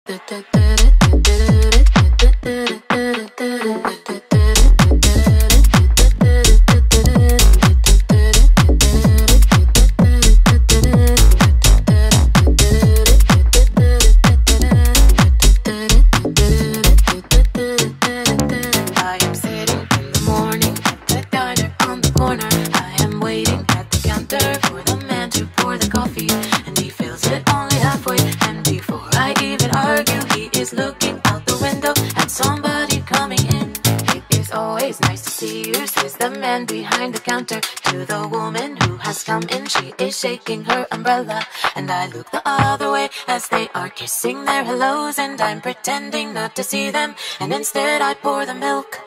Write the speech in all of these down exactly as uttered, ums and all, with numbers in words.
Shaking her umbrella, and I look the other way as they are kissing their hellos, and I'm pretending not to see them, and instead I pour the milk.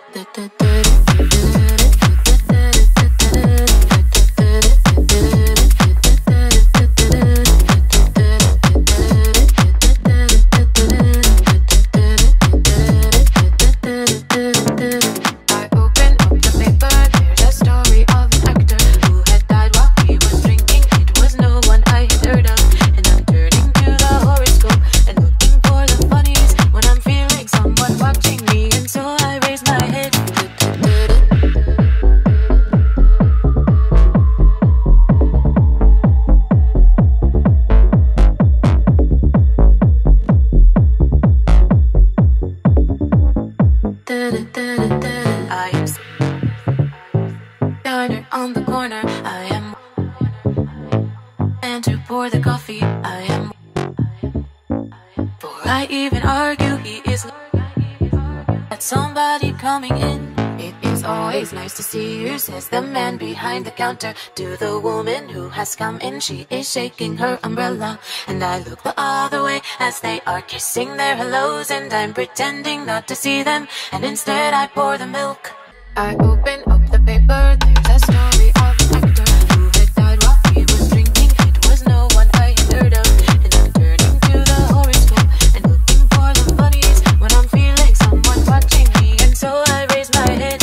Says the man behind the counter to the woman who has come in. She is shaking her umbrella, and I look the other way as they are kissing their hellos, and I'm pretending not to see them, and instead I pour the milk. I open up the paper, there's a story of an actor who had died while he was drinking. It was no one I had heard of, and I'm turning to the horoscope and looking for the funnies when I'm feeling someone watching me, and so I raise my head.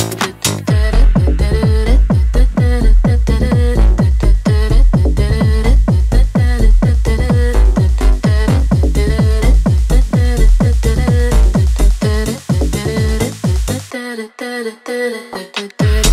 Da da da da da da da da.